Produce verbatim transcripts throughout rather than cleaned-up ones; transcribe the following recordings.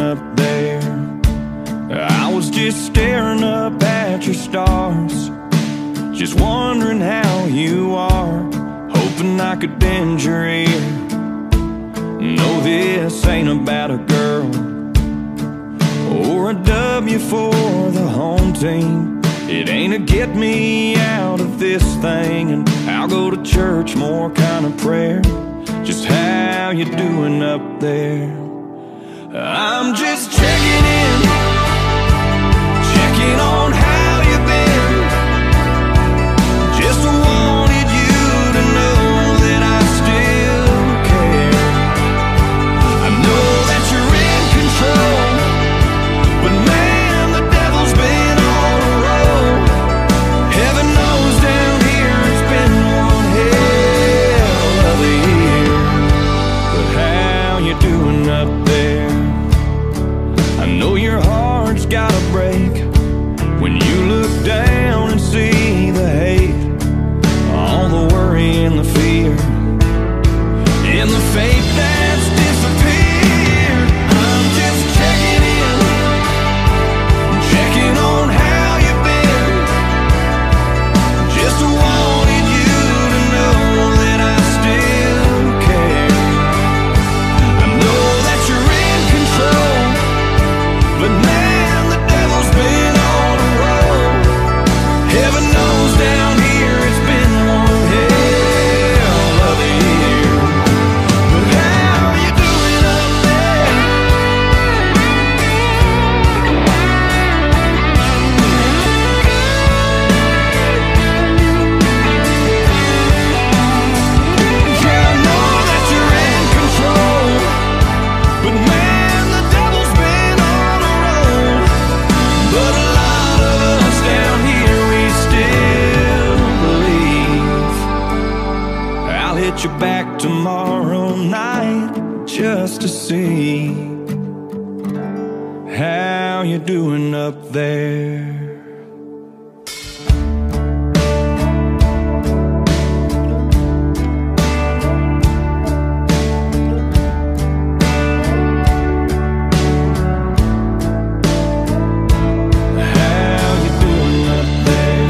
up there? I was just staring up at your stars, just wondering how you are, hoping I could bend your ear. No, this ain't about a girl or a W for the home team. It ain't a get me out of this thing, and I'll go to church more kind of prayer. Just how you doing up there? I'm just checking in, checking on how you've been. Just wanted you to know that I still care. I know that you're in control, but man, the devil's been on a roll. Heaven knows down here it's been one hell of a year. But how you doing up there? I know your heart's got a break when you look down and see the hate, all the worry and the fear, and the faith that's disappeared. I'm just checking in, checking on how you've been. Just wanted you to know that I still care. I know that you're in control, but man, the devil's been on a roll. Heaven knows down here it's been one hell of a year. But how you doing up there? Yeah, I know that you're in control, but man, the devil's been on a roll. But a lot of us down here, we still believe. I'll hit you back tomorrow night just to see how you doing up there. How you doing up there?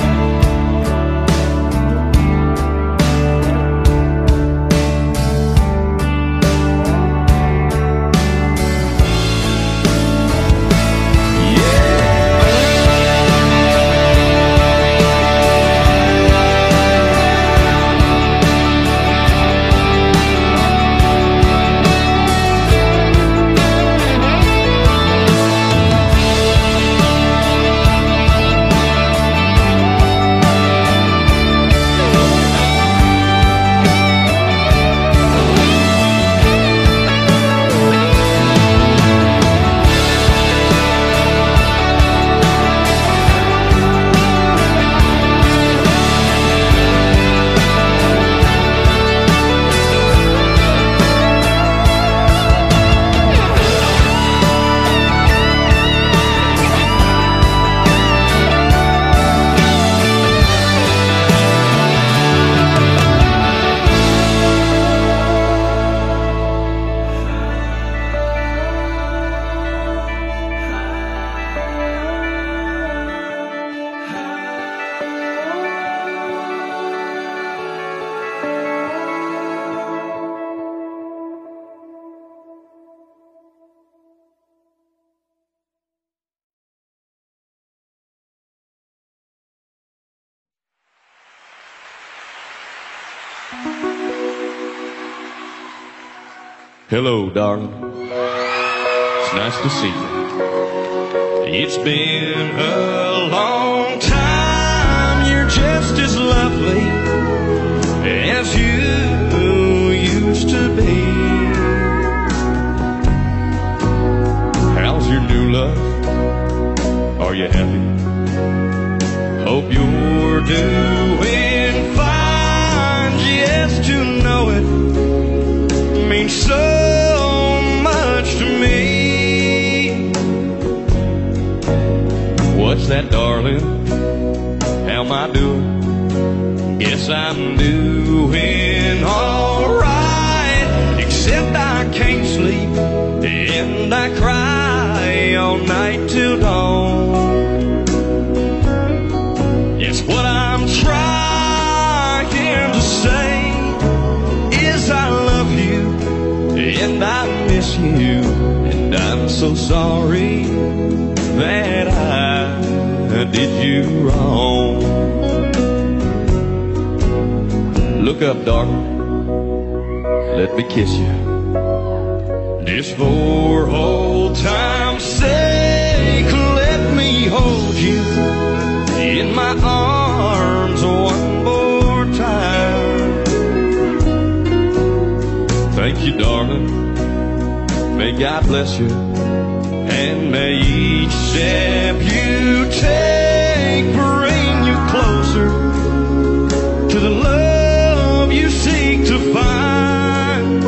Hello, darling. It's nice to see you. It's been a long time. You're just as lovely as you used to be. How's your new love? Are you happy? Hope you're doing fine. Just to know it means so much to me. What's that, darling? How am I doing? Guess I'm doing alright, except I can't sleep and I cry me all night till dawn. Yes, what I'm trying to say is I love you and I miss you, and I'm so sorry that I did you wrong. Look up, darling, let me kiss you, just for old time's sake. Let me hold you in my arms one more time. Thank you, darling, may God bless you, and may each step you take bring you closer to the love you seek to find.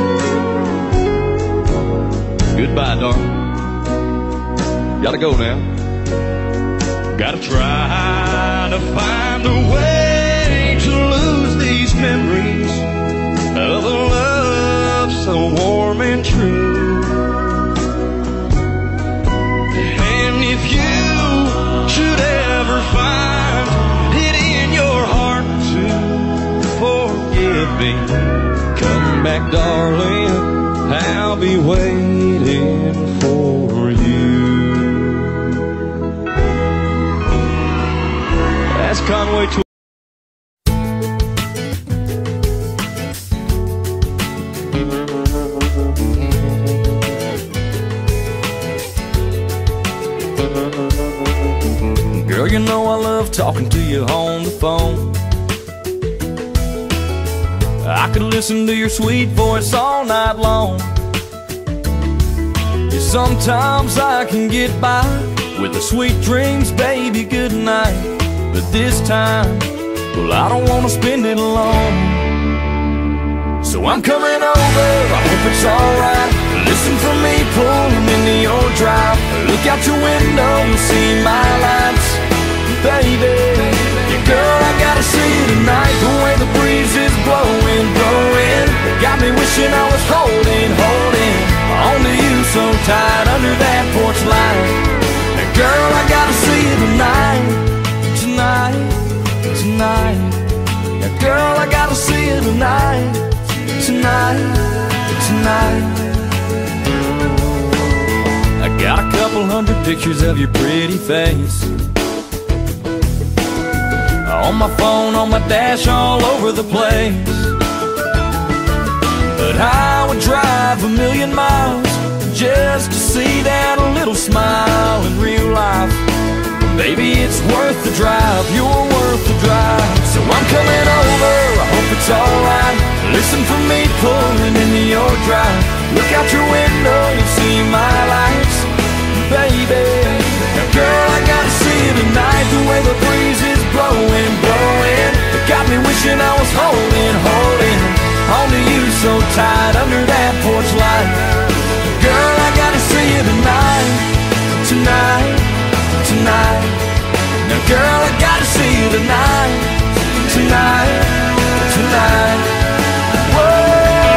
Goodbye, darling. Gotta go now. Gotta try to find a way to lose these memories of a love so warm and true. And if you should ever find it in your heart to forgive me, come back, darling, I'll be waiting for you. That's Conway to Girl, you know I love talking to you on the phone. I could listen to your sweet voice all night long. Yeah, sometimes I can get by with the sweet dreams, baby, good night. But this time, well, I don't want to spend it alone. So I'm coming over, I hope it's alright. Listen for me pulling into your drive. Look out your window, you'll see my lights, baby. Yeah, girl, I gotta see you tonight. The way the breeze is blowing, blowing, got me wishing I was holding, holding onto you so tight under that porch light. Now, girl, I gotta see you tonight, tonight, tonight. Now, girl, I gotta see you tonight, tonight, tonight. I got a couple hundred pictures of your pretty face on my phone, on my dash, all over the place. But I would drive a million miles just to see that little smile in real life. Baby, it's worth the drive, you're worth the drive. So I'm coming over, I hope it's alright. Listen for me pulling into your drive. Look out your window, you'll see my lights, baby. Now, girl, I gotta see you tonight. The way the breeze is blowing, blowing, it got me wishing I was holding, holding onto you so tight under that porch light. Girl, I gotta see you tonight, tonight, tonight. Now, girl, I gotta see you tonight, tonight, tonight. Whoa.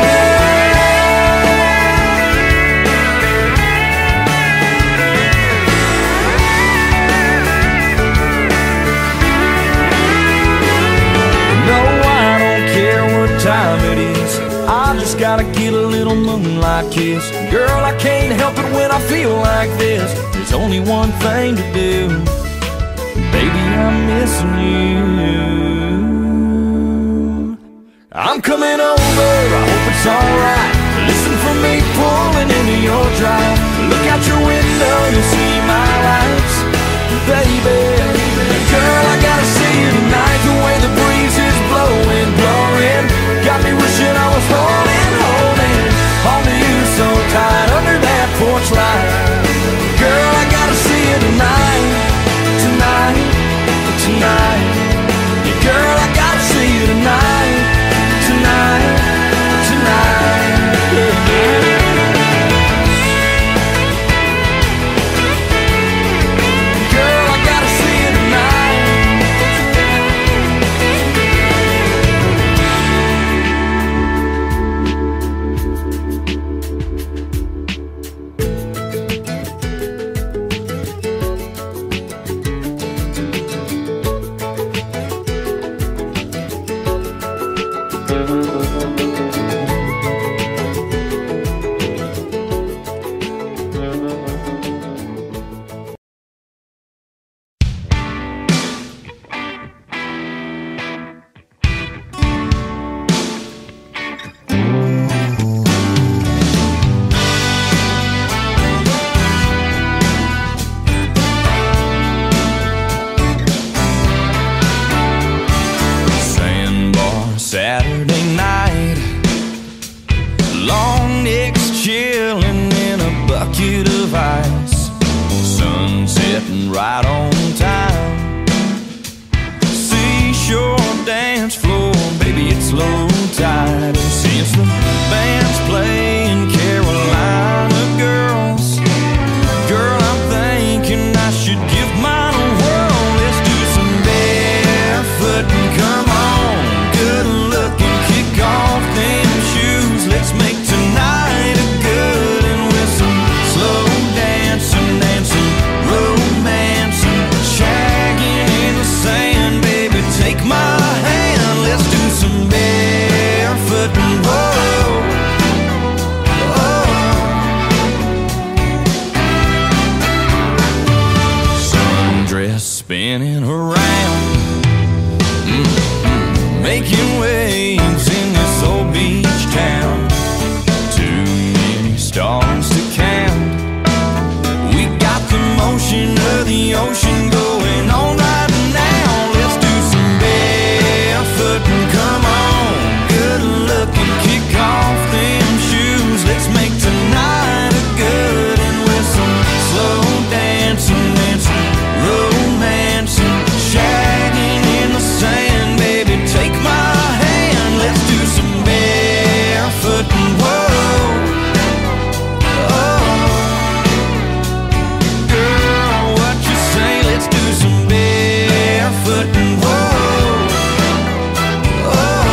Time it is, I just gotta get a little moonlight kiss. Girl, I can't help it when I feel like this. There's only one thing to do, baby, I'm missing you. I'm coming over, I hope it's alright. Listen for me pulling into your drive. Look out your window, you'll see my lights, baby. Girl, I gotta see you tonight. The way the breeze is blowing, blowing, got me wishing I was holding, holding onto you so tight under that porch light. Girl, I gotta see you tonight, tonight, tonight. Yeah, girl, I gotta see you tonight, tonight, tonight. Yeah, yeah. Girl, I gotta see right on time. Seashore dance floor, baby, it's low tide. And since the band's playing Carolina girls, girl, I'm thinking I should give mine a whirl. Let's do some barefoot and come on, good looking, kick off them shoes. Let's make tonight a good and with some slow dancing, dancing, romancing, shagging in the sand. Baby, take my hand, let's do some barefoot and whoa, oh. Sundress spinning around, mm-hmm. making waves in this old beach town. Too many stars to count. We got the motion of the ocean going on right now. Let's do some barefoot and come on, good looking, kick off them shoes. Let's make tonight a good and with some slow dancing, dancing, romancing, shagging in the sand. Baby, take my hand, let's do some barefoot and whoa, oh. Girl, what you say, let's do some barefoot and whoa, oh.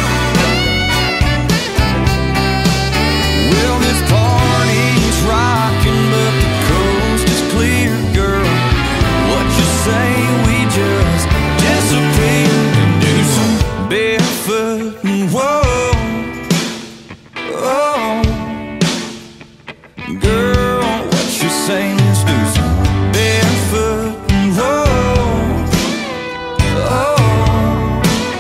Well, this party's rocking, but the coast is clear, girl. What you say, we just disappear and do some barefoot and whoa, oh. Girl, what you say, let's do some barefoot and whoa, oh.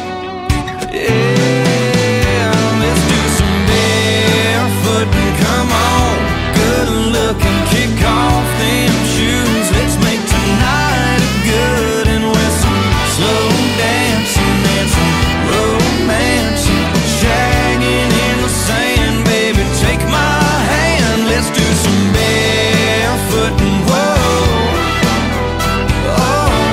Yeah, let's do some barefoot and come on, good looking, kick off them shoes. Let's make tonight a good and with some slow dancing, dancing, romancing, shagging in the sand. Baby, take my hand, let's do some barefoot and whoa, oh.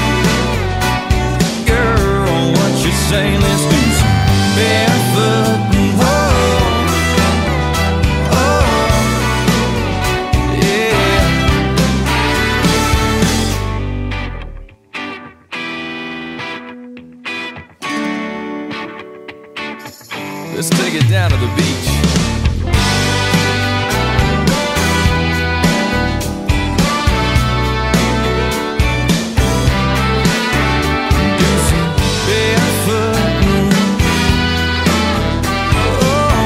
Girl, what you say, let's do some barefoot and whoa, oh. Yeah. Let's take it down to the beach. Do some barefoot and oh.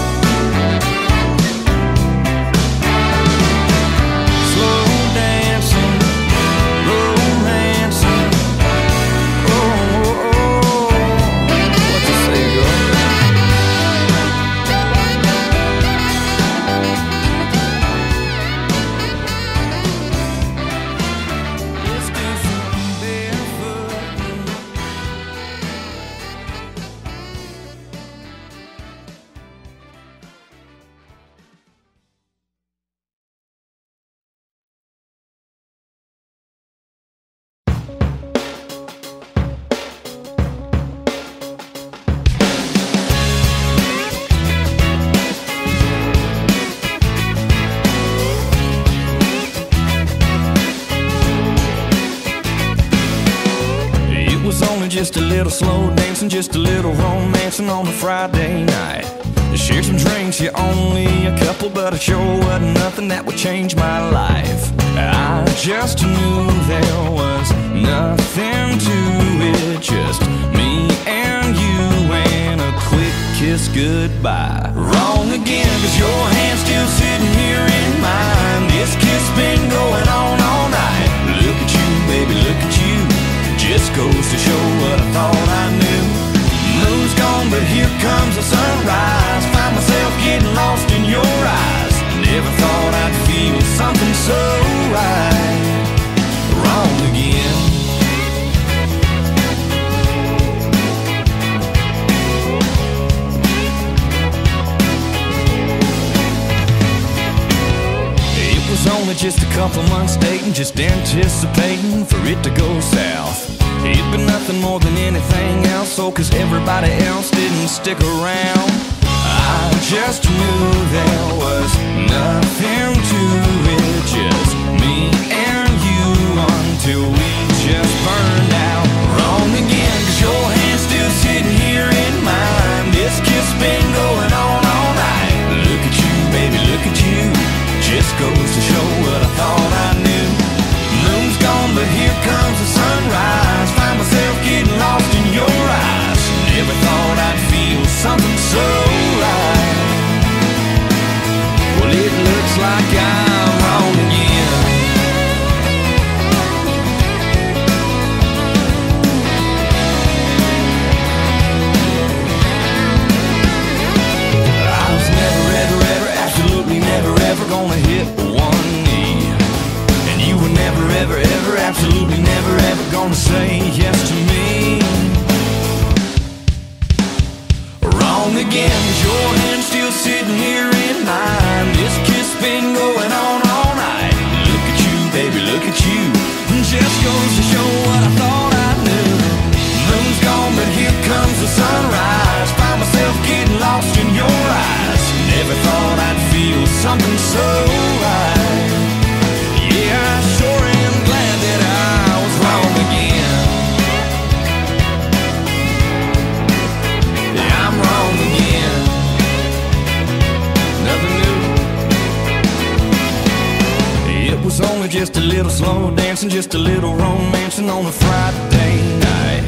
Slow dancing, romancing, oh, oh, oh. What you say, girl? Let's do some barefoot and it was only just a little slow dancing, just a little romancing on a Friday night. Shared some drinks, yeah, only a couple, but it sure wasn't nothing that would change my life. I just knew there was nothing to it, just me and you and a quick kiss goodbye. Wrong again, cause your hand's still sitting here in mine. This kiss been going on all night. Look at you, baby, look at you. Just goes to show what I thought I knew. Moon's gone, but here comes the sunrise. Find myself getting lost in your eyes. Never thought I'd feel something so right. Wrong again. It was only just a couple months dating, just anticipating for it to go south. It'd been nothing more than anything else, oh, cause everybody else didn't stick around. I just knew there was nothing to it, just me and you, until we just burned out. Wrong again, cause your hand's still sitting here in mine. This kiss been going on all night. Look at you, baby, look at you. Just goes to show what I thought I knew. Moon's gone, but here comes the sunrise. Find myself getting lost in your eyes. Never thought I'd feel something so right. Well, it looks like I'm wrong again. I was never, ever, ever, absolutely never, ever gonna hit one knee. And you were never, ever, ever, absolutely never, ever gonna say yes to me. Wrong again, cause your hand's still sitting here in mine. This kiss been going on all night. Look at you, baby, look at you. Just goes to show what I thought I knew. Moon's gone, but here comes the sunrise. Find myself getting lost in your eyes. Never thought I'd feel something so right. Yeah, I sure am glad that I was wrong again. Yeah, I'm wrong again. Nothing new. It was only just a little slow dancing, just a little romancing on a Friday night.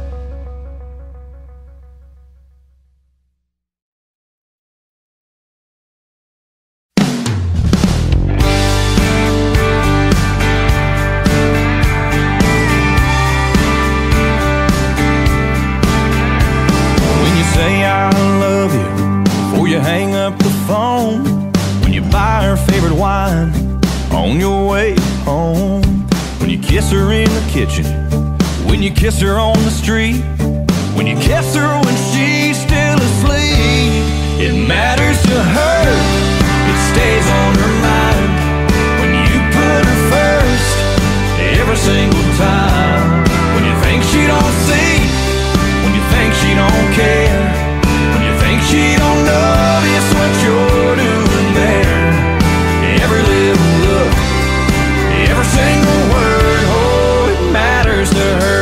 Say I love you before you hang up the phone. When you buy her favorite wine on your way home. When you kiss her in the kitchen. When you kiss her on the street. When you kiss her when she's still asleep. It matters to her. It stays on her mind. When you put her first every single time. When you think she don't see. When you think she don't care. When you think she don't notice what you're doing there. Every little look, every single word, oh, it matters to her.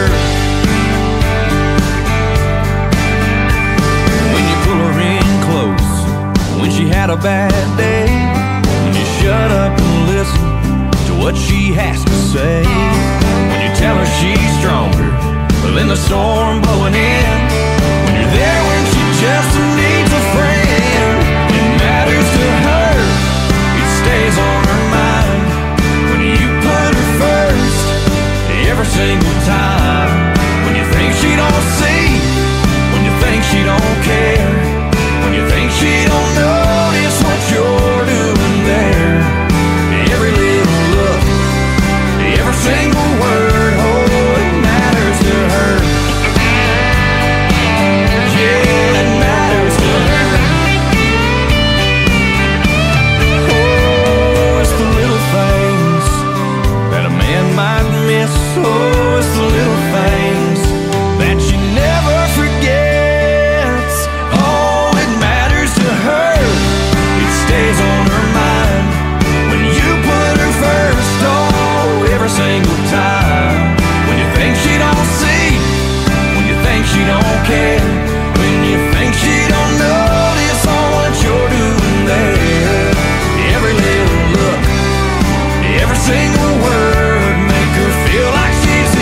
When you pull her in close, when she had a bad day. When you shut up and listen to what she has to say. When you tell her she's stronger than the storm blowing in. When you're there when she just needs a friend. It matters to her. It stays on her mind. When you put her first every single time. When you think she don't see. When you think she don't care. When you think she don't notice what you're doing there. Every little look, every single word, oh, it matters to her. Yeah, it matters to her. Oh, it's the little things that a man might miss. Oh, it's the little things that she never forgets. Oh, it matters to her. It stays on her mind. When you put her first, oh, every single time. When you think she don't see. When you think she don't care. When you think she don't notice all what you're doing there. Every little look, every single word, make her feel like she's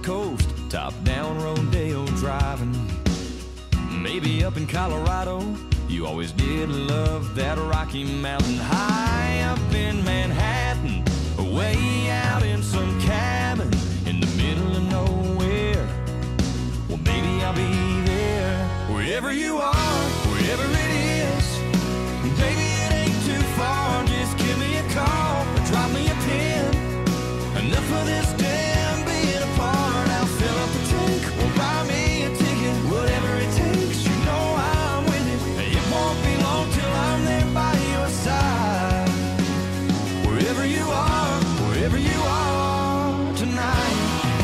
coast, top down rodeo driving. Maybe up in Colorado, you always did love that Rocky Mountain. High up in Manhattan, way out in some cabin in the middle of nowhere. Well, maybe I'll be there. Wherever you are, wherever it is, baby, it ain't too far. Just give me a call or drop me a pin. Enough of this damn being apart. I'll fill up the tank or buy me a ticket. Whatever it takes, you know I'm with it. It won't be long till I'm there by your side. Wherever you are, wherever you are tonight.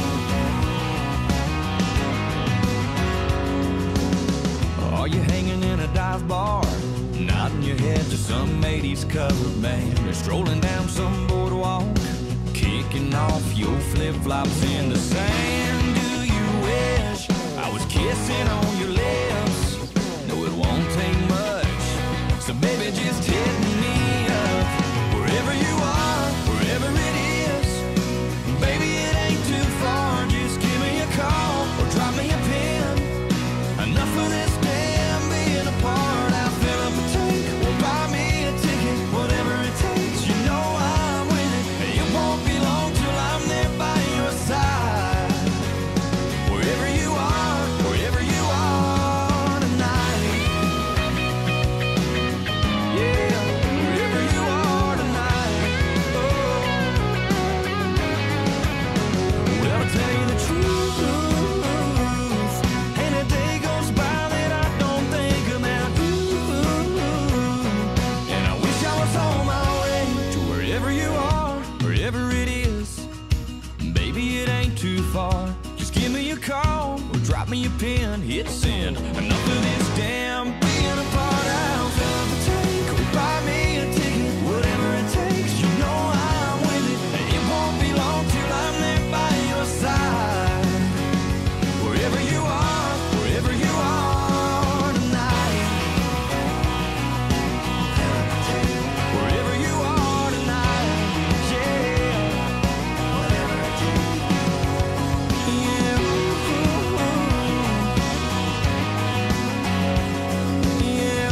Are you hanging in a dive bar, nodding your head to some eighties cover band? They're strolling down some boardwalk, kicking off your flip-flops in the sand. Do you wish I was kissing on your lips? No, it won't take much, so baby, just hit me up. Wherever you are, wherever it is, baby, it ain't too far. Just give me a call or drop me a pin. Enough of this damn being apart. I'll fill up a tank or buy me a ticket. Whatever it takes, you know I'm with it. It won't be long till I'm there by your side. Wherever you are, wherever you are tonight. Yeah, wherever you are tonight. Oh. Well, I'll tell you the truth, ain't a day goes by that I don't think about you. And I wish I was on my way to wherever you are, wherever it is. Baby, it ain't too far. Just give me a call or drop me a pin. Hit send. Enough of this damn being apart. I'll fill up a tank or buy me a ticket. Whatever it takes, you know I'm with it. It won't be long till I'm there by your side. Wherever you are, wherever you are tonight. Wherever you are tonight, yeah. Whatever it takes, yeah. Yeah.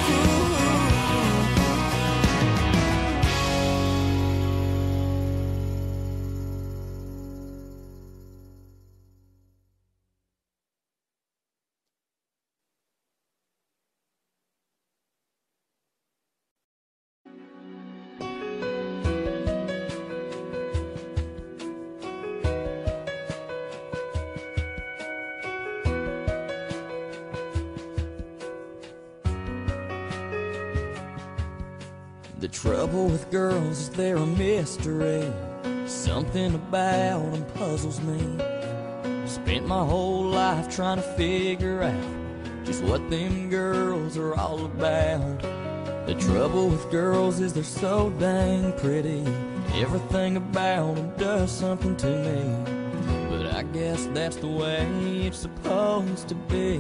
The trouble with girls is they're a mystery. Something about them puzzles me. Spent my whole life trying to figure out just what them girls are all about. The trouble with girls is they're so dang pretty. Everything about them does something to me. But I guess that's the way it's supposed to be.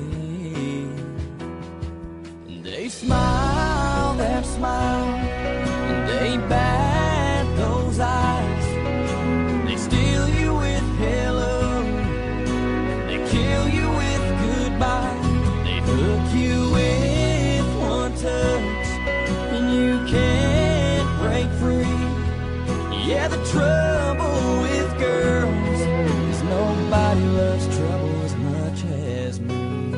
And they smile that smile, and they bat those eyes. They steal you with hello, they kill you with goodbye. They hook you with one touch, and you can't break free. Yeah, the trouble with girls is nobody loves trouble as much as me.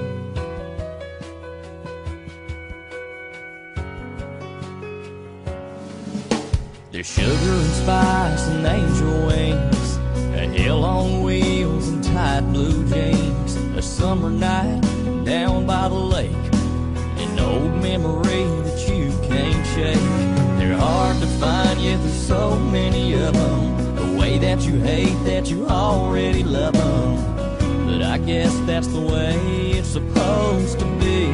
There's sugar and spice and angel wings, a hell on wheels and tight blue jeans, a summer night down by the lake, an old memory that you can't shake. They're hard to find, yet there's so many of them. The way that you hate that you already love them. But I guess that's the way it's supposed to be.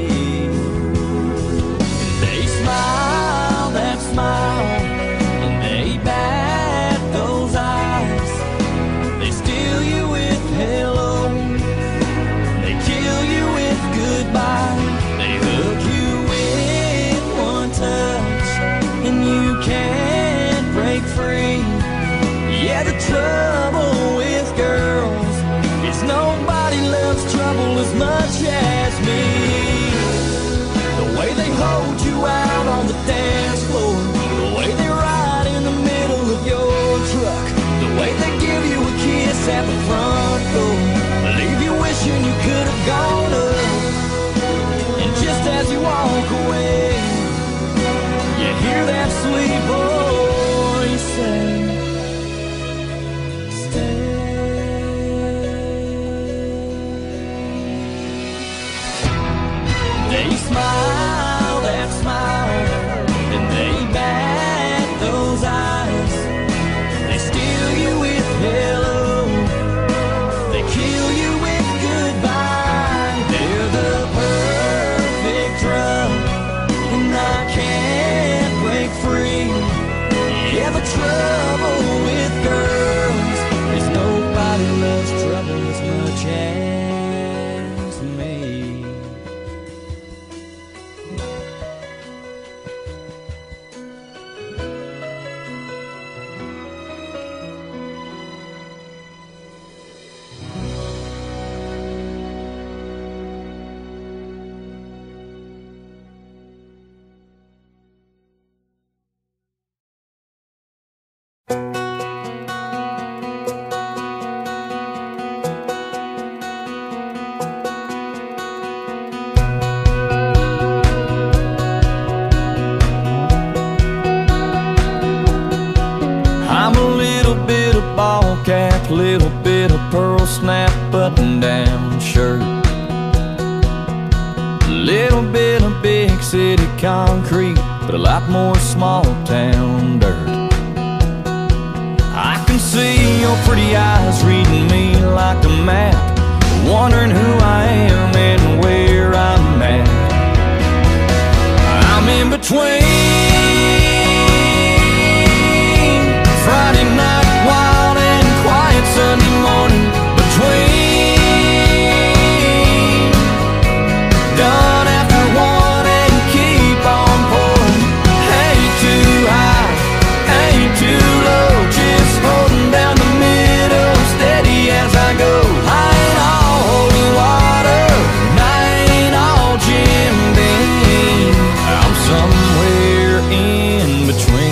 And they smile that smile, they bat those eyes. They steal you with hello, they kill you with goodbye. They hook you with one touch, and you can't break free. Yeah, the trouble with girls loves trouble as much as me. The way they hold you out on the dance floor, the way they ride in the middle of your truck, the way they give you a kiss at the front door, leave you wishing you could have gone up. And just as you walk away, you hear that sweet voice say, stay. They smile that smile, and they bat those eyes. They steal you with hello, they kill you with goodbye. They're the perfect drug, and I can't break free. Yeah, the trouble with girls is nobody loves trouble as much as me. I'm a little bit of ball cap, little bit of pearl snap button down shirt, little bit of big city concrete, but a lot more small town dirt. I can see your pretty eyes reading me like a map, wondering who I am and where I'm at. I'm in between Friday night wild and quiet Sunday morning, between done after one and keep on pouring. Ain't too high, ain't too low, just holding down the middle, steady as I go. I ain't all holy water, and I ain't all Jim Beam. I'm somewhere in between.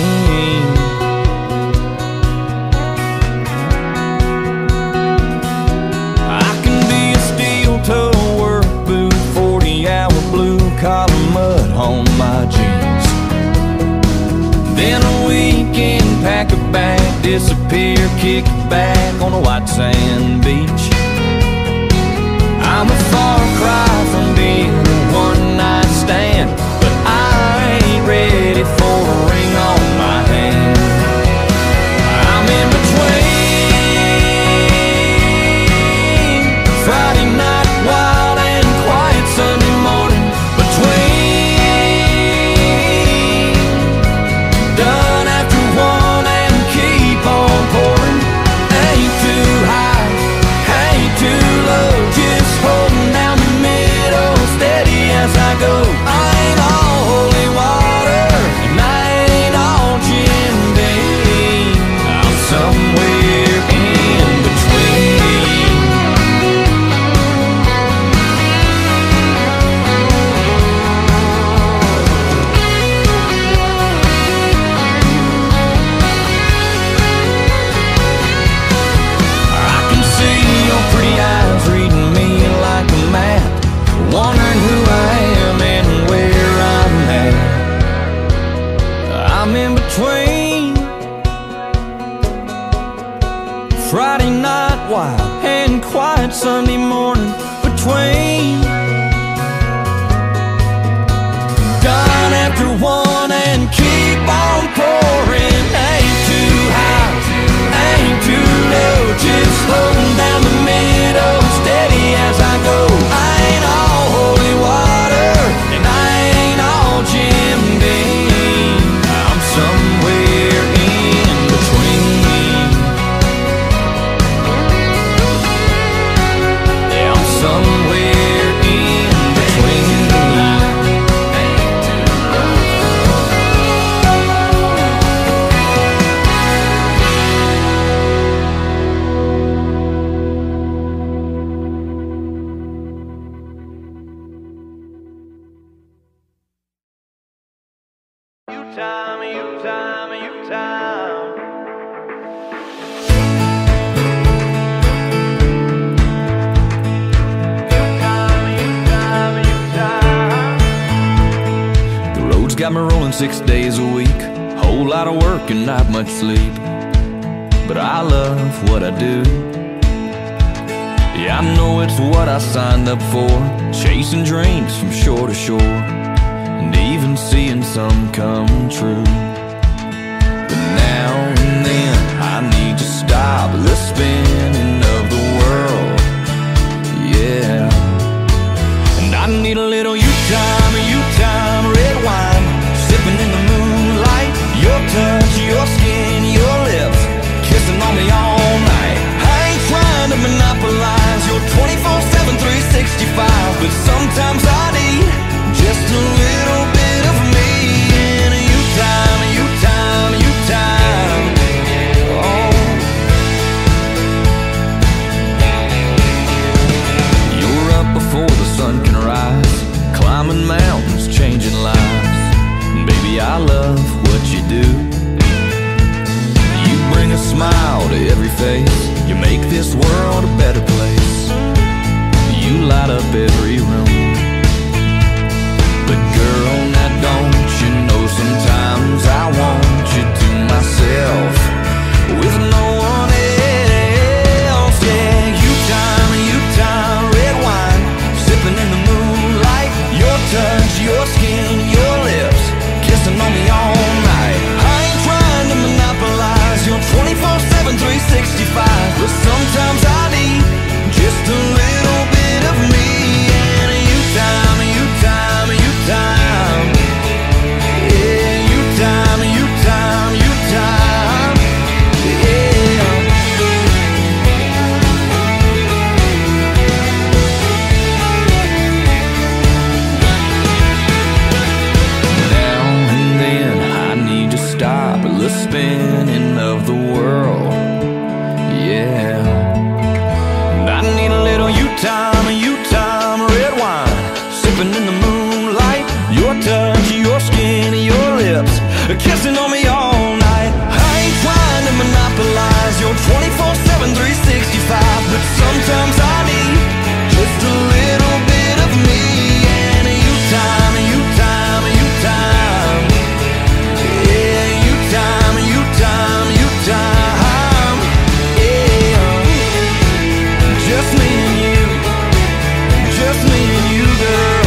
Collar mud on my jeans, then a weekend pack a bag, disappear, kick back on a white sand beach. I'm a far cry from being a one night stand, but I ain't ready for a ring on my hand. I'm in between Friday night wild and quiet Sunday morning, done after one and keep on pouring. Ain't too high, time, you time, you time. Got me rolling six days a week, whole lot of work and not much sleep, but I love what I do. Yeah, I know it's what I signed up for, chasing dreams from shore to shore, and even seeing some come true. But now and then I need to stop the spinning of the world, yeah. And I need a little you time, you time, red wine, sipping in the moonlight, your touch, your skin, your lips, kissing on me all night. I ain't trying to monopolize your twenty-four seven, three sixty-five, but sometimes I need just a little bit of me. And you time, you time, you time. Oh, you're up before the sun can rise, climbing mountains, changing lives. Baby, I love what you do. You bring a smile to every face, you make this world a better place. You light up every room. But girl, now don't you know sometimes I want you to myself, with no one else. Yeah, you time, you time, red wine, sipping in the moonlight, your touch, your skin, your lips, kissing on me all night. I ain't trying to monopolize your twenty-four seven, three sixty-five, but sometimes I need just a little bit of me. And you time, you time, you time. Yeah, you time, you time, you time. Yeah. Now and then I need to stop the spinning of the world, yeah. And I need a little you time, you time, red wine, sipping in the moonlight, your touch, your skin, your lips, kissing on me all night. I ain't trying to monopolize your twenty-four seven, three sixty-five, but sometimes I need just a little bit of me. And you time, you time, you time. Yeah, you time, you time, you time. Yeah, just me and you, just me and you, girl.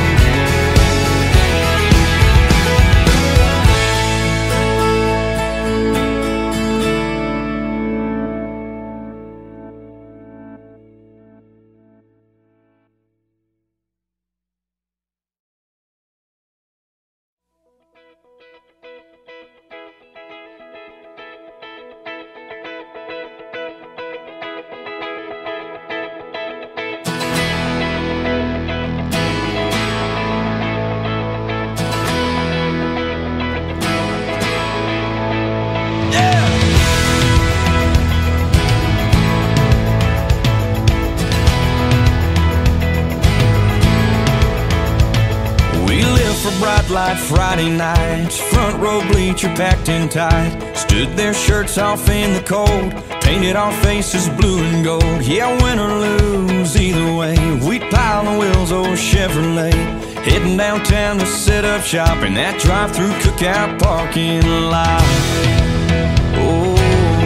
Bright light Friday nights, front row bleacher packed in tight, stood their shirts off in the cold, painted our faces blue and gold. Yeah, win or lose, either way, we'd pile the wheels, old Chevrolet, heading downtown to set up shop in that drive-through cookout parking lot. Oh,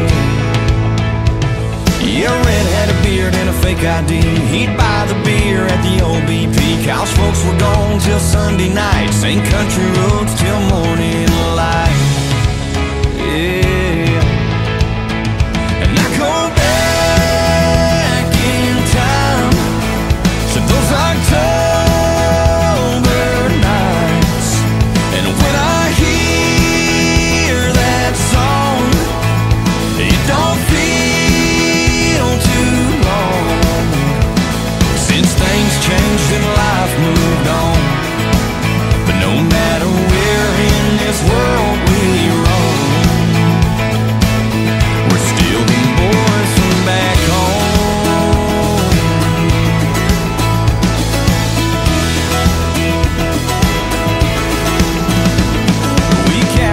yeah, Red had a beard and a fake I D, he'd buy the beer at the old B P. Couch folks were gone till Sunday night, same country roads till morning light. Yeah, and I go back in time to those October nights, and when I hear that song, it don't feel too long since things changed and life moved on. But no matter where in this world we roam, we're still the boys from back home. We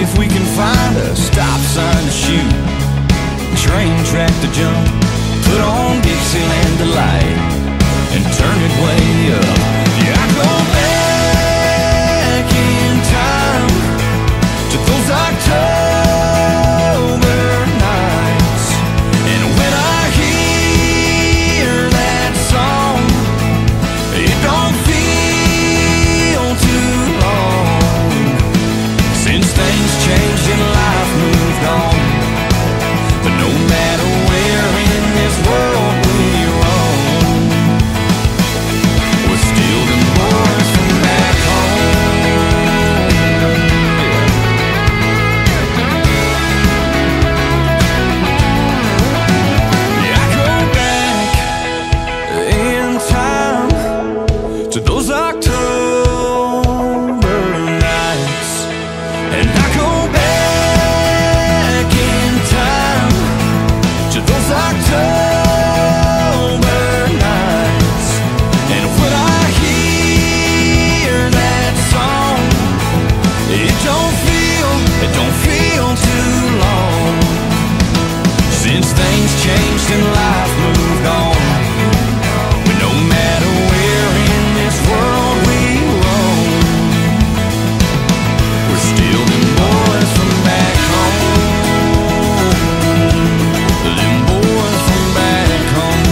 if we can find a stop sign to shoot, train track to jump, put on Dixieland Delight and turn it way up. Yeah, I go back in time to those October nights, and when I hear that song, it don't feel too long since things changed and life moved on. But no matter where in this world we roam, we're still them boys from back home. Yeah, I go back in time to those October nights, and I go back in time to those October nights, and when I hear that song, it don't feel, it don't feel too long since things changed and life moved on. But no matter where in this world we roam, we're still them boys from back home. Them boys from back home.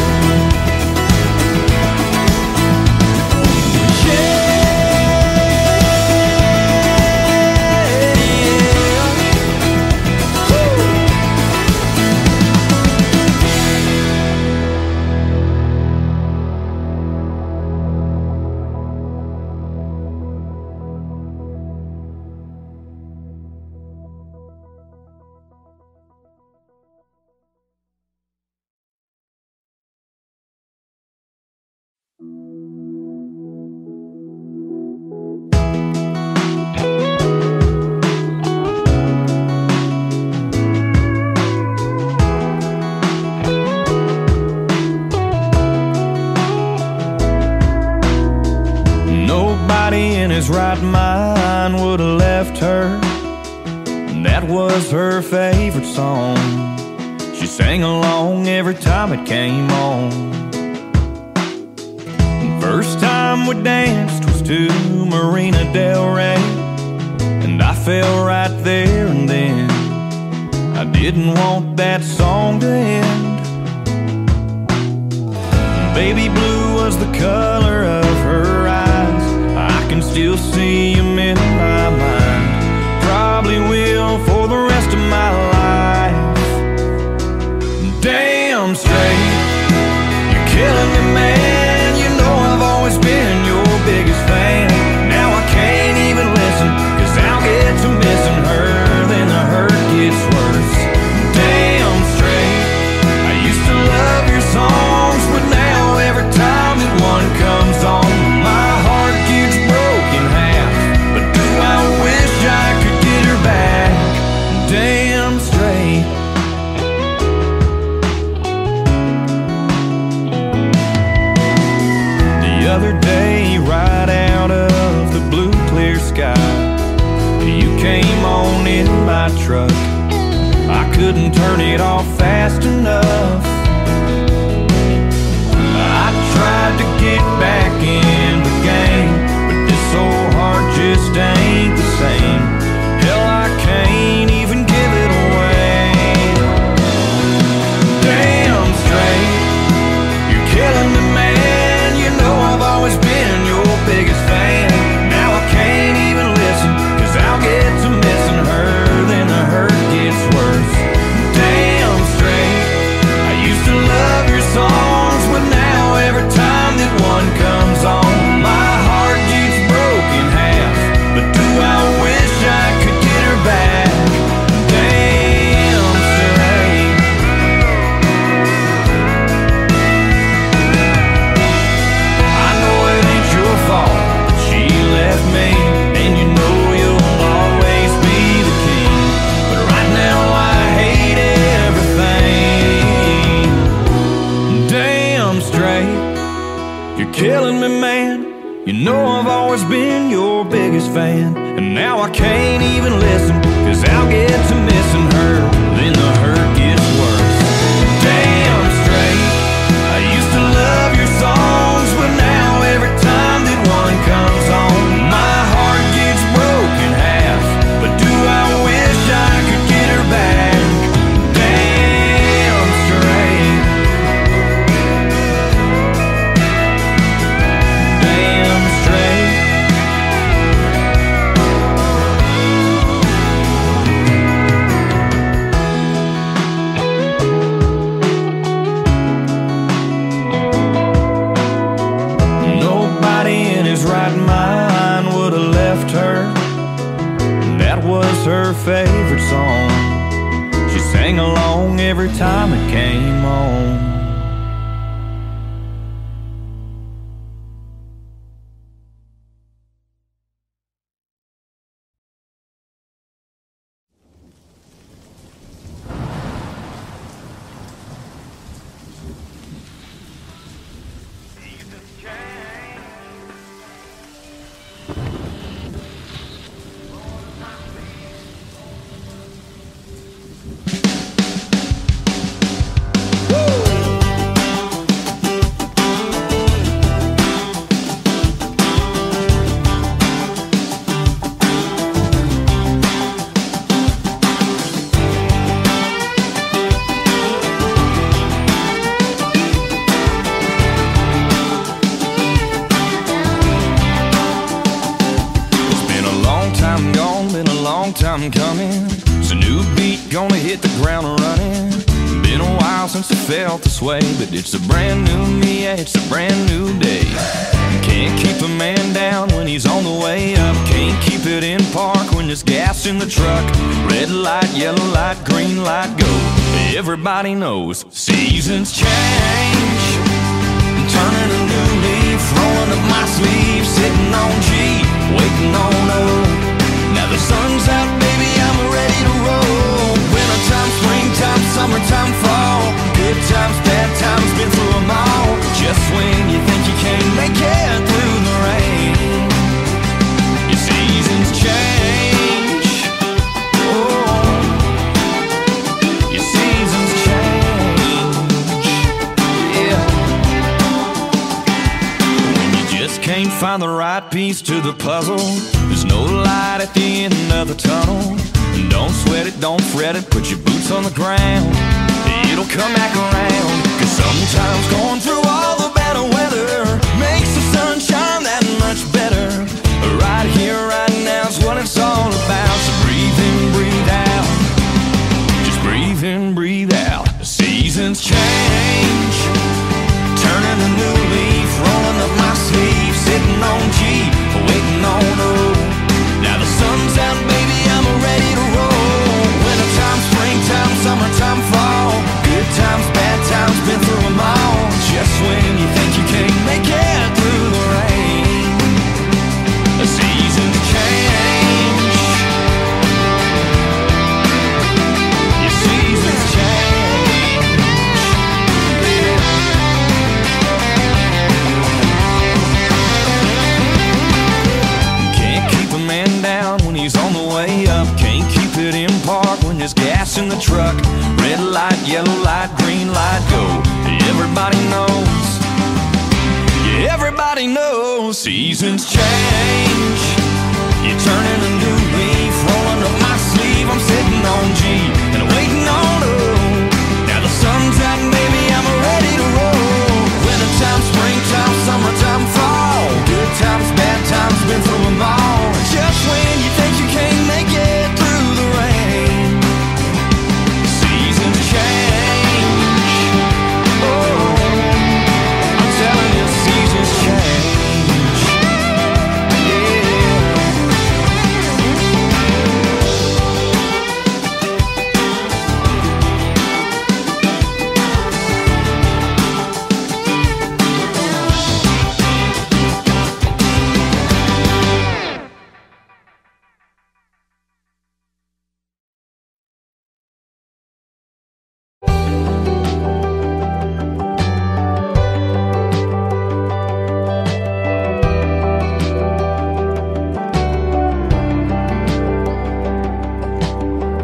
Nobody in his right mind would have left her, and that was her favorite song. She sang along every time it came on. First time we danced was to Marina Del Rey, and I fell right there and then. I didn't want that song to end. Baby blue was the color of her eyes. I can still see them in my mind. Probably will for the rest of my life. Damn straight, you're killing me, man. You know I've always been your biggest fan. Now I can't even listen, cause I'll get to missing her, then the hurt gets worse. Damn straight, I used to love your songs, but now every time that one comes on, my heart gets broken half. But do I wish I could get her back? Damn straight. The other day, right out of the blue clear sky, you came on in my truck. I couldn't turn it off fast enough. I tried to get back in the game, but this old heart just ain't the same. Hell, I can't even give it away. Damn straight, you're killing me, man. You know I've always been your biggest fan. Now I can't even listen, cause I'll get to missing her, then the hurt gets worse. Damn straight, I used to love your songs, but now every time that one comes on, my heart gets broken half. But do I been your biggest fan, and now I can't even listen, cause I'll get to missing her, then the hurt gets worse. Damn straight, I used to love your songs, but now every time that one comes on, my heart gets broken half. But do I wish I could get her back? Damn straight. Damn straight. Nobody in his right mind would have left her. That was her favorite song. She sang along every time it came on. Time coming, it's a new beat gonna hit the ground running. Been a while since I felt this way, but it's a brand new me, yeah, it's a brand new day. Can't keep a man down when he's on the way up. Can't keep it in park when there's gas in the truck. Red light, yellow light, green light, go. Everybody knows seasons change. Turning a new leaf, rolling up my sleeve, sitting on G, waiting on O. Now the sun's out, baby, I'm ready to roll. Wintertime, springtime, summertime, fall. Good times, bad times, been through them all. Just when you think you can't make it through the rain, your seasons change. Oh, your seasons change. Yeah. When you just can't find the right piece to the puzzle, there's no light at the end of the tunnel. Don't sweat it, don't fret it, put your boots on the ground. It'll come back around. Cause sometimes going through all the bad weather makes the sunshine that much better. Right here, right now is what it's all about. So breathe in, breathe out. Just breathe in, breathe out. The seasons change. Turning a new leaf, rolling up my sleeve, sitting on G, waiting on O. Now the sun's out, baby, I'm ready to roll. Wintertime, springtime, summertime, fall. Good times, bad times, been through them all. Just when you think you can't make it through the rain, the seasons change. Your seasons change. Yeah. Can't keep a man down when he's on the way up. Can't keep it in park when there's gas in the truck. Red light, yellow light, green light, go. Everybody knows. Yeah, everybody knows. Seasons change. You're turning a new leaf, rolling up my sleeve. I'm sitting on G and waiting on O. Now the sun's out, baby, I'm ready to roll. Wintertime, springtime, summertime, fall. Good times, bad times, been through them all. Just when you think you can't make it through the rain, seasons change. Oh, I'm telling you, seasons change. Yeah.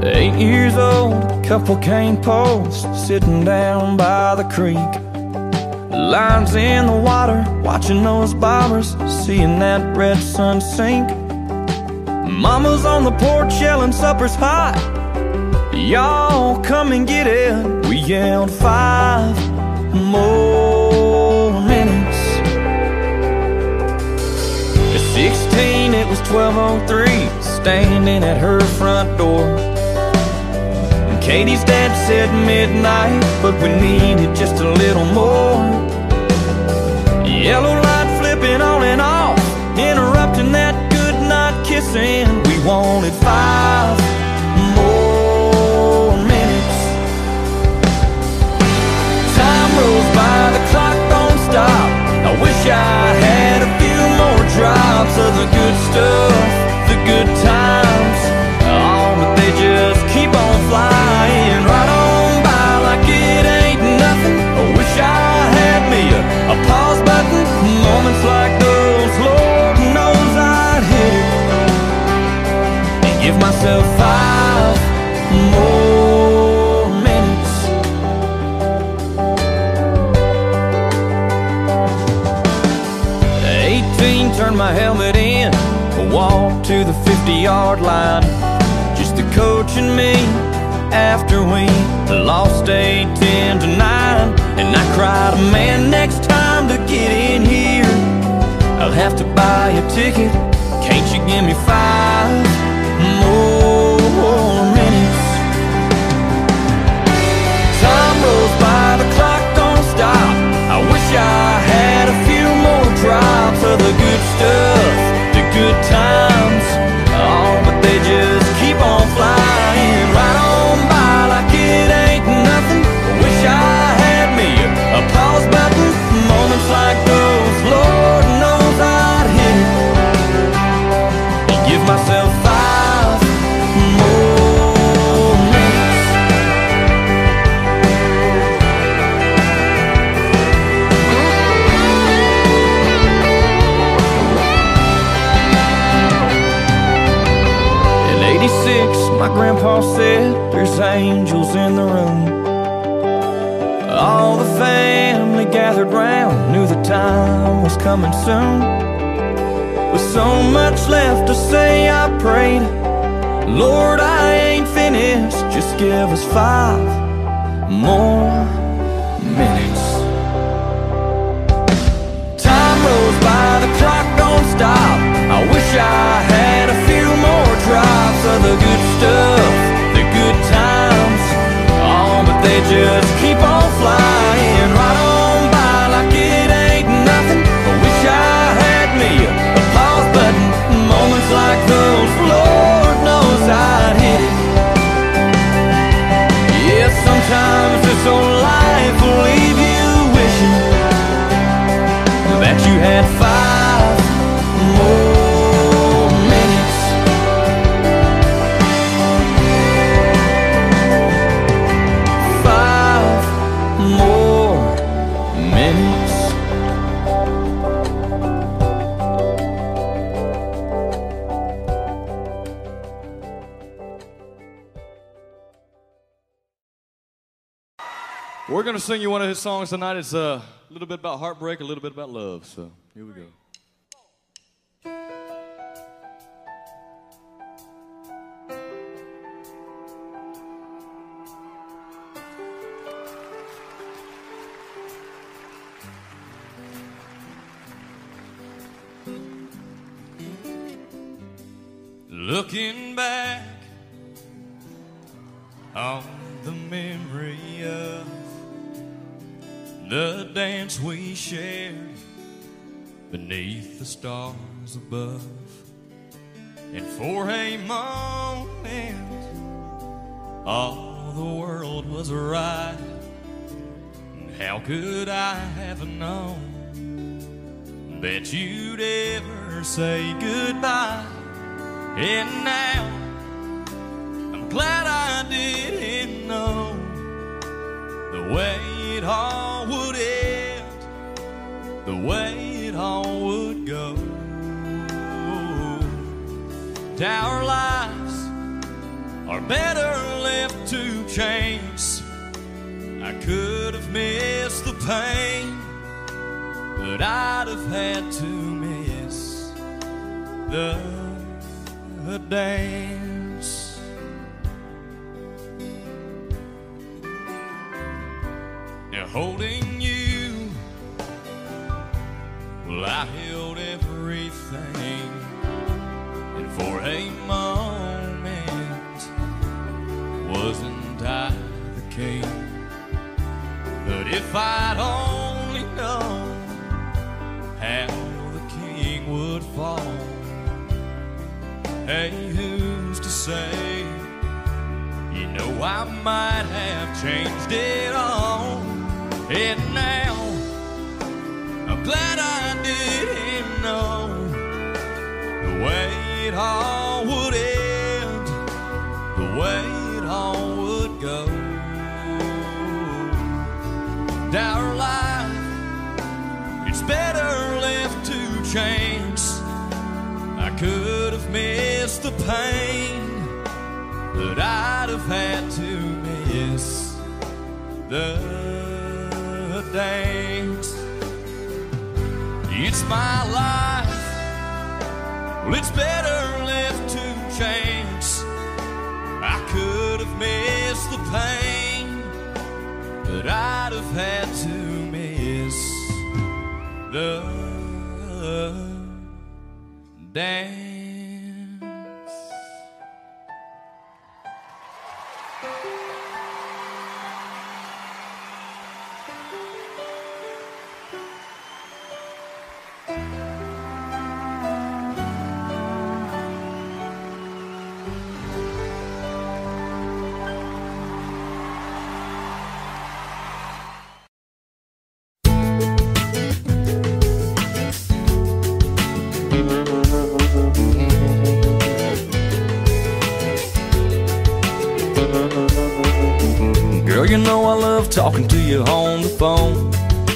Eight years old, couple cane posts sitting down by the creek. Lines in the water, watching those bobbers, seeing that red sun sink. Mama's on the porch yelling supper's hot, y'all come and get it. We yelled five more minutes. At sixteen it was twelve oh three, standing at her front door. And Katie's dad said midnight, but we needed just a little more. Yellow light flipping on and off, interrupting that goodnight kissing. We wanted five more minutes. Time rolls by, the clock don't stop. I wish I had a few more drops of the good stuff, the good times. Oh, but they just keep on flying right on by like it ain't nothing. I wish I had me a, a pause button. Moments like those, Lord knows I'd hit it and give myself five more minutes. Eighteen, turned my helmet in, walked to the fifty-yard line. Just the coach and me after we lost eight, ten to nine. And I cried, man, next time to get in here I'll have to buy a ticket. Can't you give me five more minutes? Time rolls by, the clock don't stop. I wish I had a few more drops of the good stuff, the good times. Oh, but they just keep on flying right on by like it ain't nothing. Wish I had me a pause button. Moments like those, Lord knows I'd hit it and give myself five more minutes. In eighty-six, my grandpa said there's angels in the room. All the family gathered round, knew the time was coming soon. With so much left to say, I prayed, Lord, I ain't finished, just give us five more minutes. Time rolls by, the clock don't stop. I wish I had a few more drops of the good stuff, the good times. Oh, but they just keep on flying right on by like it ain't nothing. I wish I had me a pause button. Moments like those, Lord knows I'd hit it. Yeah, sometimes this old life will leave you wishing that you had five more minutes. Five more minutes. We're going to sing you one of his songs tonight. It's a little bit about heartbreak, a little bit about love. So here we go. Looking back on the memory of the dance we shared beneath the stars above, and for a moment all the world was right. How could I have known that you'd ever say goodbye? And now I'm glad I didn't know the way it all would end, the way it all would go. Our lives are better left to chance. I could have missed the pain, but I'd have had to miss the, the dance. Now holding you, well, I held everything, and for a moment wasn't I the king. But if I'd only known how the king would fall, hey, who's to say? You know, I might have changed it all. And now I'm glad I didn't know the way it all would end, the way it all would go. Our life, it's better left to chance. I could have missed the pain, but I'd have had to miss the dance. It's my life, well, it's better left to chance. I could have missed the pain, but I'd have had to miss the dance. Girl, you know I love talking to you on the phone.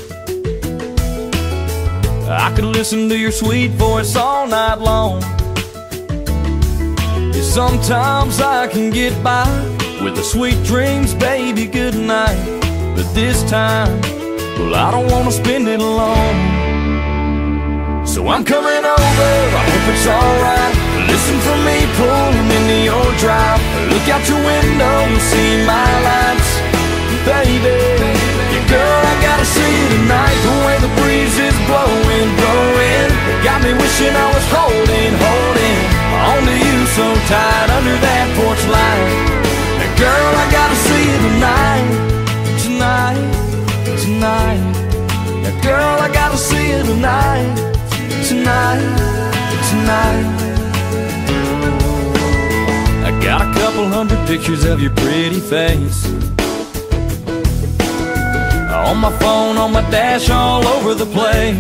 I could listen to your sweet voice all night long. Yeah, sometimes I can get by with the sweet dreams, baby, good night. But this time, well, I don't want to spend it alone. So I'm coming over, I hope it's alright. Listen for me pulling into your drive. Look out your window, you'll see my lights. Baby, yeah, girl, I gotta see you tonight. The way the breeze is blowing, blowing, got me wishing I was holding, holding onto you so tight under that porch light. And girl, I gotta see you tonight, tonight, tonight. Now girl, I gotta see you tonight, tonight, tonight. I got a couple hundred pictures of your pretty face on my phone, on my dash, all over the place.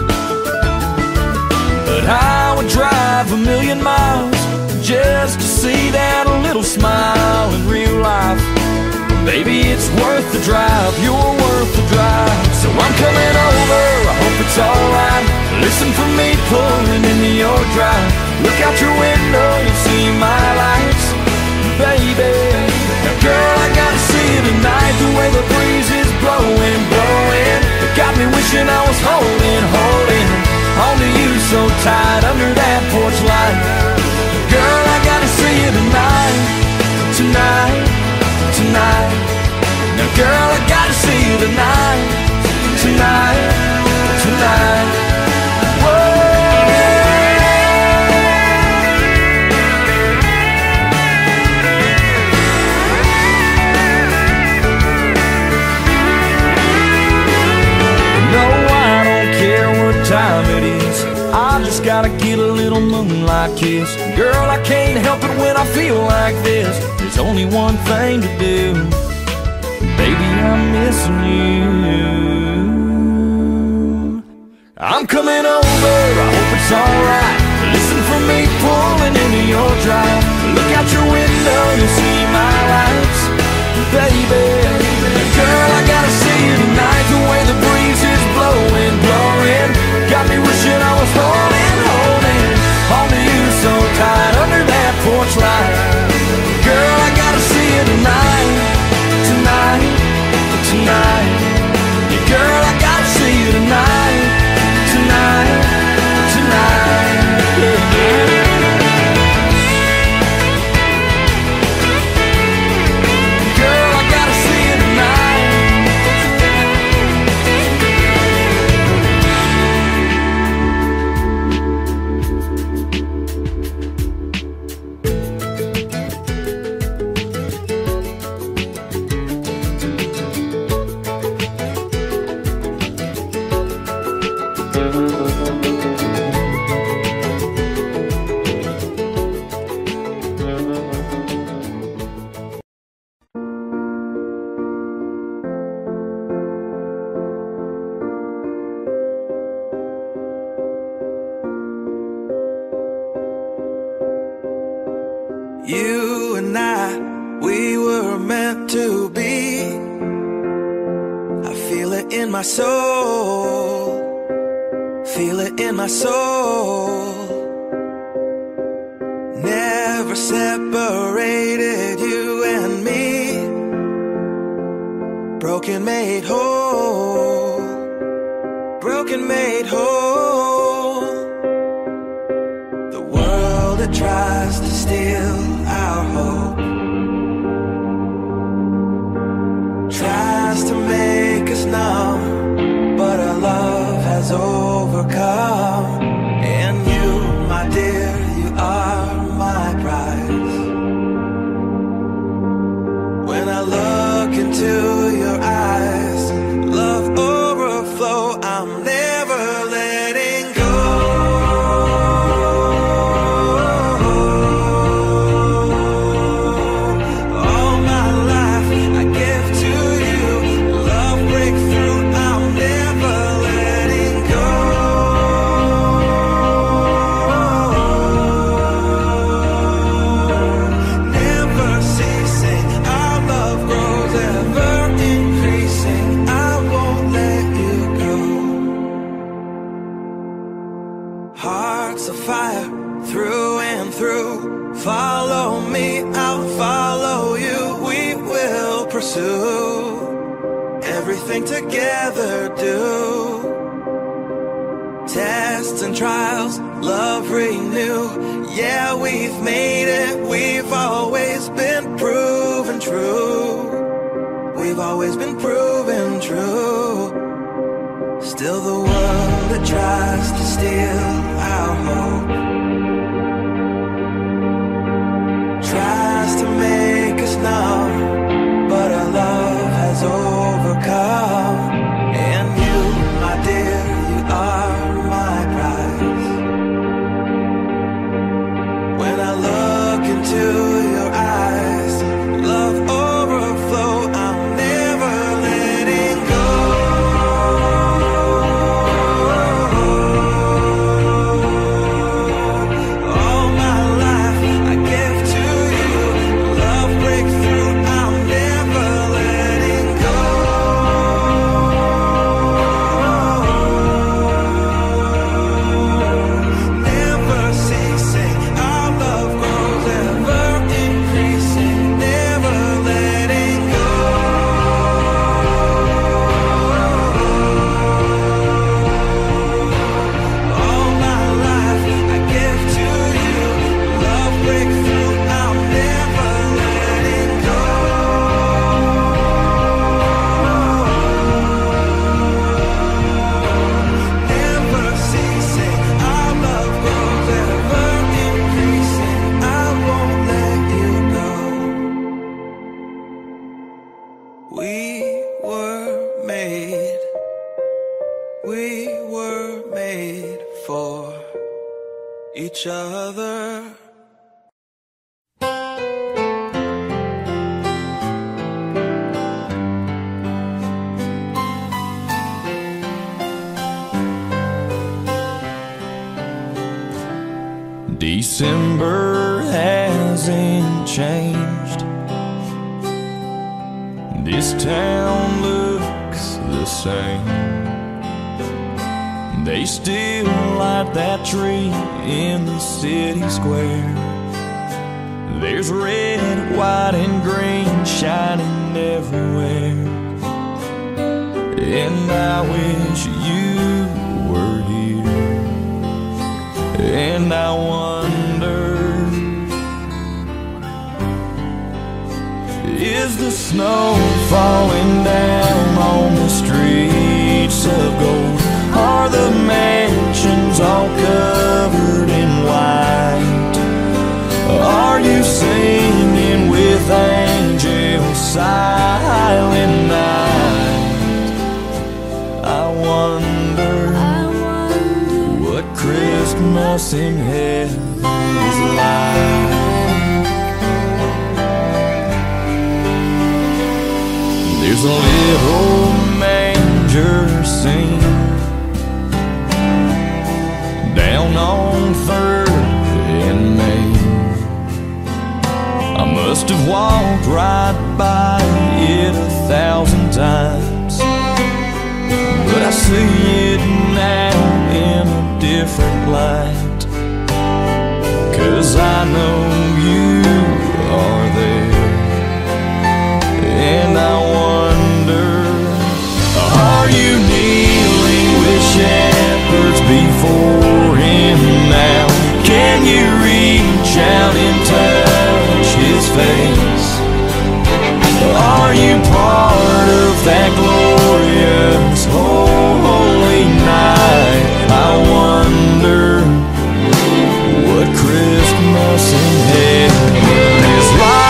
But I would drive a million miles just to see that little smile in real life. Baby, it's worth the drive, you're worth the drive. So I'm coming over, I hope it's alright. Listen for me pulling into your drive. Look out your window, you'll see my lights. Baby, now girl, I gotta see you tonight. The way the breeze is blowing, blowing, it got me wishing I was holding, holding onto you so tight under that porch light. Girl, I gotta see you tonight, tonight, tonight. Now girl, I gotta see you tonight, tonight, tonight. Whoa. Time it is, I just gotta get a little moonlight kiss. Girl, I can't help it when I feel like this. There's only one thing to do, baby, I'm missing you. I'm coming over, I hope it's alright. Listen for me pulling into your drive. Look out your window, you'll see my lights. Baby, girl, I gotta see you tonight. The way the breeze is blowing, blowing, got me wishing I was holding, holding onto you so tight under that porch light. Girl, I You and I, we were meant to be. I feel it in my soul, feel it in my soul. Never separated, you and me. Broken made whole, broken made whole. The world that tries to steal our hope tries to make us numb, but our love has overcome. And you, my dear, you are my prize. When I look into your eyes, love overflow, I'm never letting go. All my life I give to you, love breakthrough, I'm never letting go. Never ceasing, our love grows, ever increasing, I won't let you go. Hearts of fire, through and through. Follow me, I'll follow you. We will pursue everything together, do. Tests and trials, love renew. Yeah, we've made it, we've always been proven true. We've always been proven true. Still the world that tries to steal our hope tries to make us numb, but our love has overcome. And you, my dear, you are my prize. When I look into your eyes, love overflow, I'm never letting go. All my life I give to you, love breakthrough, I'm never letting go. Never ceasing, our love grows, ever increasing, never letting go. All my life I give to you, love breakthrough, I'm never letting go. Never ceasing, our love grows, ever increasing, I won't let you go. We were made, we were made for each other. December hasn't changed. This town looks the same. They still light that tree in the city square. There's red, white, and green shining everywhere. And I wish you were here. And I wonder, is the snow falling down on the streets of gold? Are the mansions all covered in white? Are you singing with angels silent night? I wonder, I wonder what Christmas in heaven is like. There's a little manger scene down on Third and Main. must have walked right by it a thousand times, but I see it now in a different light, 'cause I know you are there. And I wonder, are you kneeling with shepherds before him now? Can you reach out and touch his face? Are you part of that glorious holy night? I wonder what Christmas in heaven is like.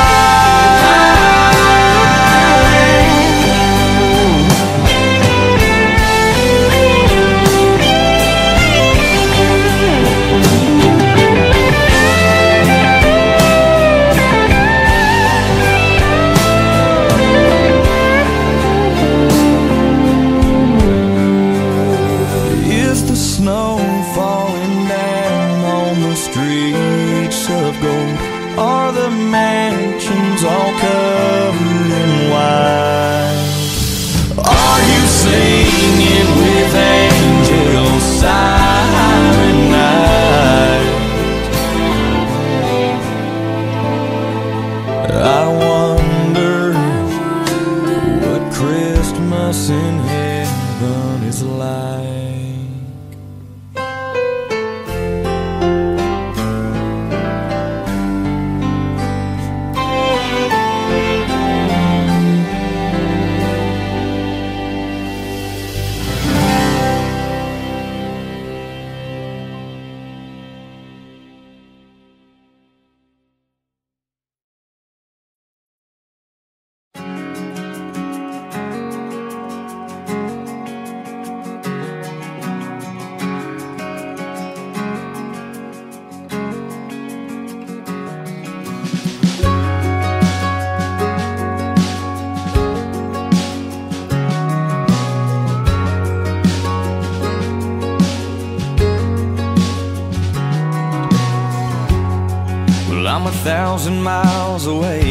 Are the mansions all covered in white? Are you singing with angels silent night? I wonder what Christmas in heaven is like. I'm a thousand miles away,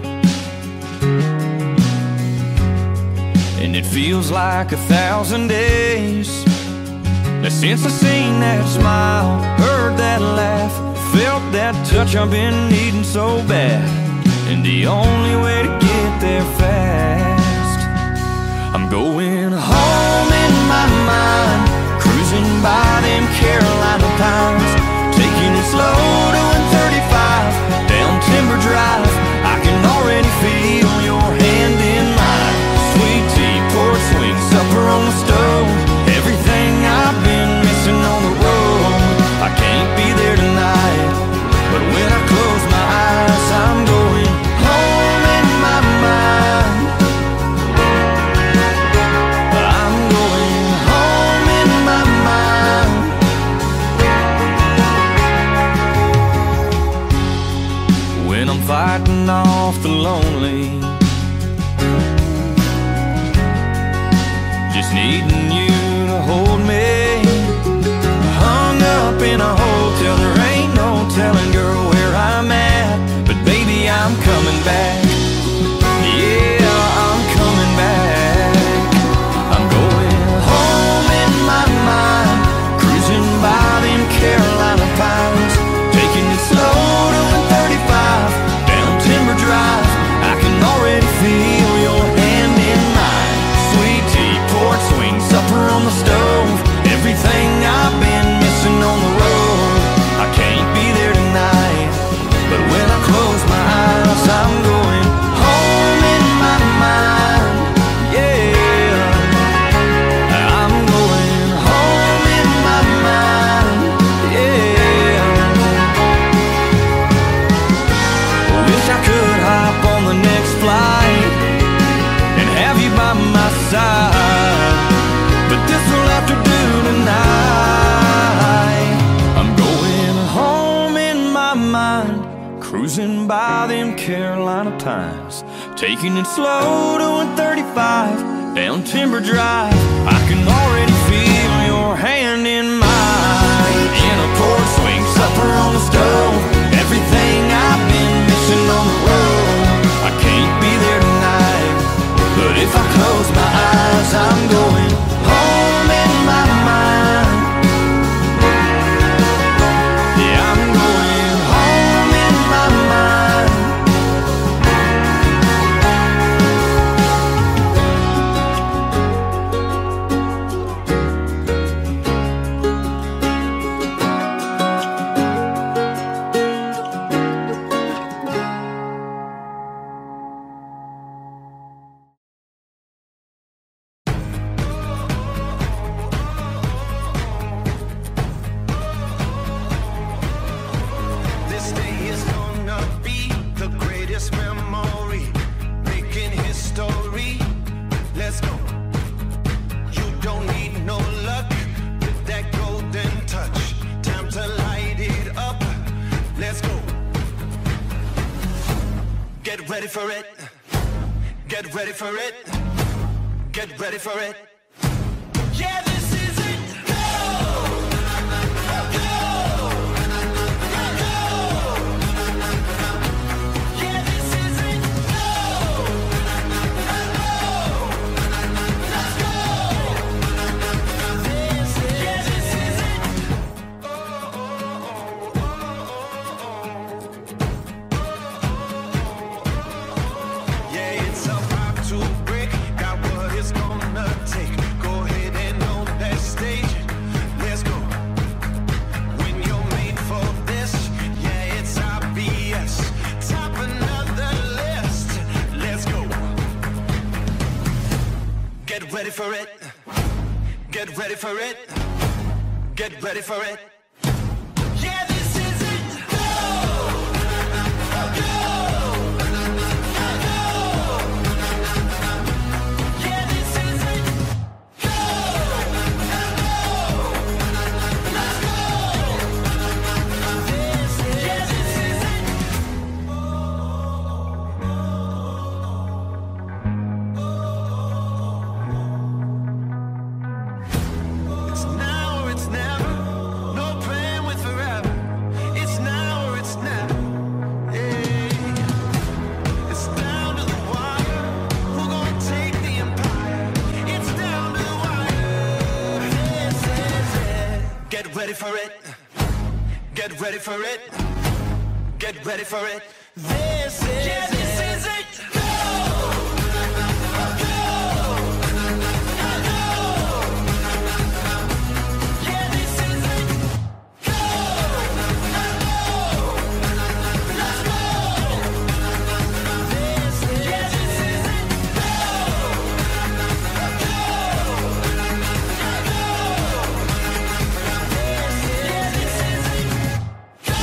and it feels like a thousand days since I seen that smile, heard that laugh, felt that touch I've been needing so bad. And the only way to get there fast, I'm going home in my mind, cruising by them Carolina pines, taking it slow, doing thirty-five down Timber Drive. I can already feel your hand in mine. Sweet tea, port swing, supper on the stove, everything I've been missing on the road. I can't be there tonight, but when I close my eyes, I'm going home in my mind. I'm going home in my mind. When I'm fighting off the lonely, just needing you to hold me, hung up in a hotel, there ain't no telling, girl, where I'm at, but baby, I'm coming back. Yeah, I'm coming back. I'm going home in my mind, cruising by them Carolina pines, taking it slow, doing thirty-five down Timber Drive. I can already feel your hand in mine. Sweet tea, port swing, supper on the stove, everything I've been missing on the road. I can't be there tonight, but when I close my eyes, I'm going home in my mind. Yeah, I'm going home in my mind. Yeah, wish I could hop on the next flight and have you by my side, but this will have to do tonight. I'm going home in my mind, cruising by them Carolina pines, taking it slow, doing thirty-five down Timber Drive. I can already feel your hand in mine, in a port swing, supper on the stove, everything I've been missing on the road. Get ready for it. Get ready for it. Get ready for it. Yeah, this is it. Go! Go! Go! Yeah, this is it. Go! Go! Let's go! This is, yeah, this is it. Oh, oh, oh, oh, oh. Yeah, it's a rock to break. Got what it's gonna take. Go ahead and own that stage. Let's go. When you're made for this, yeah, it's obvious. Top another list. Let's go. Get ready for it. Get ready for it. Get ready for it. Yeah, this is it. Go! Go! Yeah, this is it. Go! Let's go! This is, yeah, this is it. It's now or it's never. No plan with forever. It's now or it's never. Yeah. It's down to the wire. Who gonna take the empire? It's down to the wire. This is it. Get ready for it. Get ready for it. Get ready for it. This is, yeah, this is it. Go! Go! Go! Yeah, this is it. Go! Let's go! This is, yeah, this is it. Go! Go! This is, yeah, this is it. Go!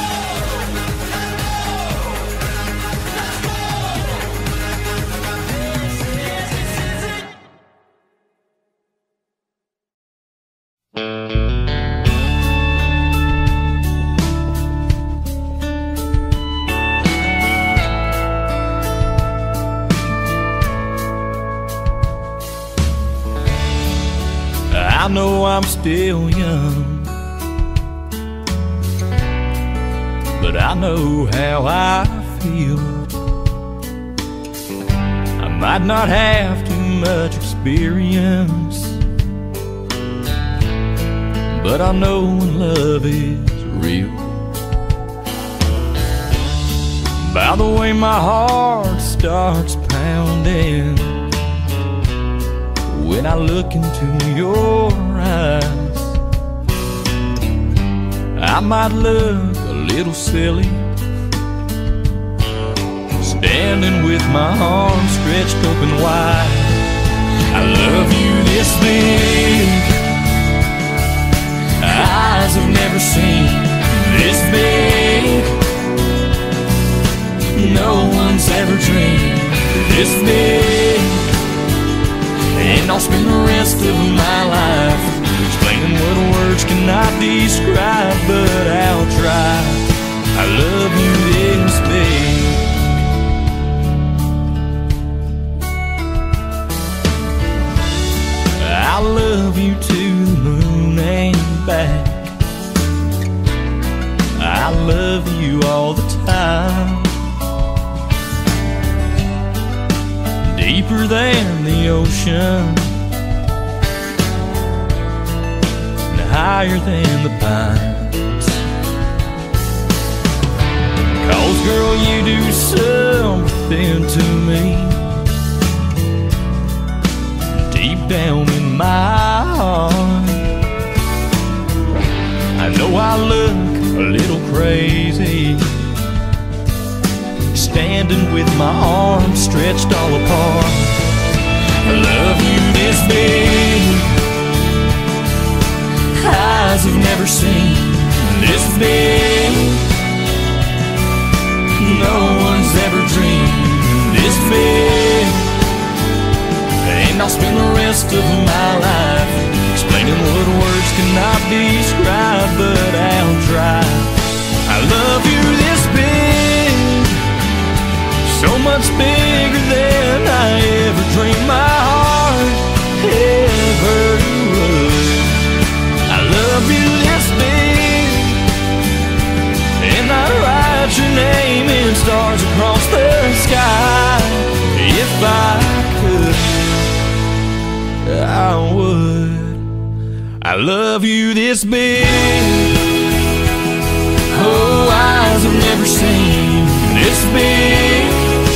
Let's go! This is, yeah, this is it. I know I'm still young, but I know how I feel. I might not have too much experience, but I know when love is real. By the way my heart starts pounding when I look into your eyes. I might look a little silly, standing with my arms stretched open wide. I love you this big, eyes have never seen this big. No one's ever dreamed this big. And I'll spend the rest of my life explaining what words cannot describe, but I'll try. I love you this big. I love you to the moon and back. I love you all the time, deeper than the ocean and higher than the pines. 'Cause girl, you do something to me deep down in my heart. I know I look a little crazy, standing with my arms stretched all apart. I love you this big, eyes have never seen this big. No one's ever dreamed this big. And I'll spend the rest of my life explaining what words cannot describe, but I'll try. I love you this big, so much love you this big. Oh, eyes have never seen this big.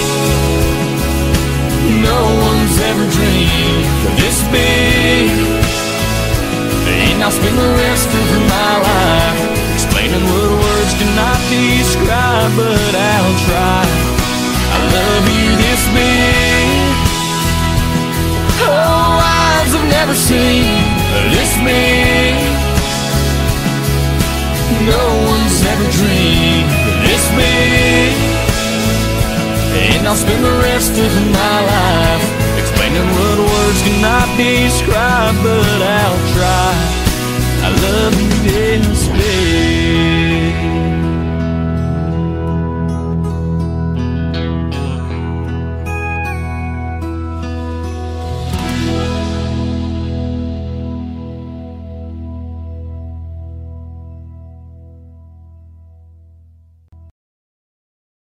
No one's ever dreamed of this big. And I'll spend the rest of my life explaining what words cannot describe, but I'll try. I love you this big. Oh, eyes have never seen this big. No one's ever dreamed of this big. And I'll spend the rest of my life explaining what words cannot describe, but I'll try. I love you this big.